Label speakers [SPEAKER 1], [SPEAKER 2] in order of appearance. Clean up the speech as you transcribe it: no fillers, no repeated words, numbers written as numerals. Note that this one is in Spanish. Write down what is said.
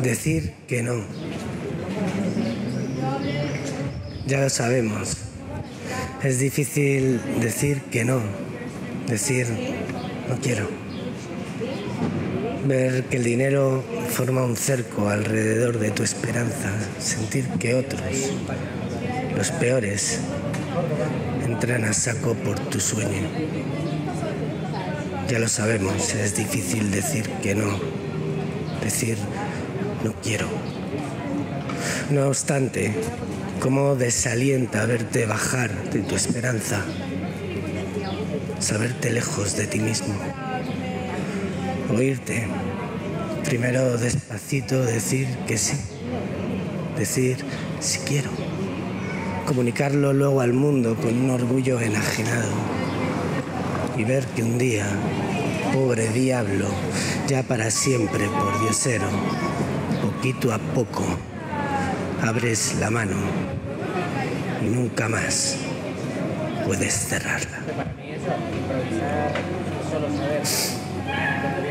[SPEAKER 1] decir que no. Ya lo sabemos. Es difícil decir que no. Decir no quiero. Ver que el dinero forma un cerco alrededor de tu esperanza. Sentir que otros, los peores, entran a saco por tu sueño. Ya lo sabemos, es difícil decir que no. Decir no quiero. No obstante, cómo desalienta verte bajar de tu esperanza, saberte lejos de ti mismo, oírte, primero despacito decir que sí, decir si quiero, comunicarlo luego al mundo con un orgullo enajenado y ver que un día, pobre diablo, ya para siempre por diosero, poquito a poco, abres la mano y nunca más puedes cerrarla.
[SPEAKER 2] Para mí eso, improvisar, solo saber.